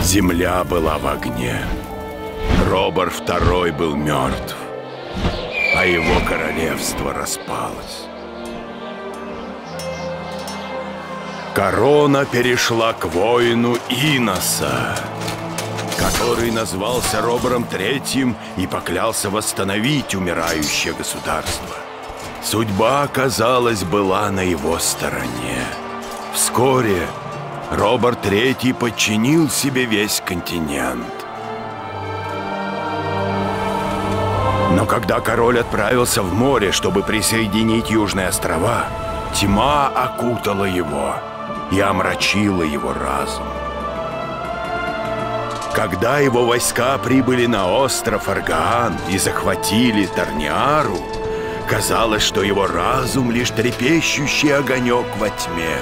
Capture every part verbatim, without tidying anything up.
Земля была в огне. Робар второй был мертв, а его королевство распалось. Корона перешла к воину Иноса, который назвался Робаром Третьим и поклялся восстановить умирающее государство. Судьба, казалось, была на его стороне. Вскоре Робар Третий подчинил себе весь континент. Но когда король отправился в море, чтобы присоединить Южные острова, тьма окутала его и омрачила его разум. Когда его войска прибыли на остров Аргаан и захватили Тарниару, казалось, что его разум лишь трепещущий огонек во тьме.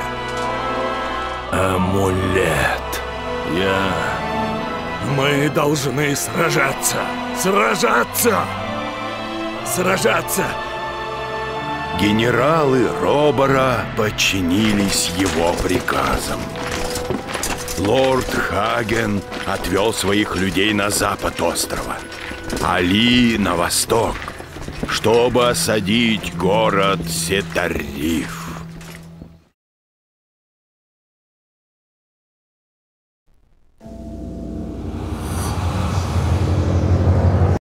Амулет. Я... Мы должны сражаться. Сражаться! Сражаться! Генералы Робара подчинились его приказам. Лорд Хаген отвел своих людей на запад острова, Али на восток, чтобы осадить город Сетарриф.